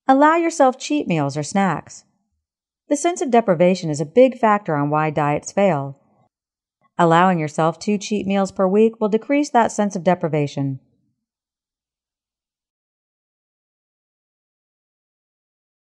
Allow yourself cheat meals or snacks. The sense of deprivation is a big factor on why diets fail. Allowing yourself 2 cheat meals per week will decrease that sense of deprivation.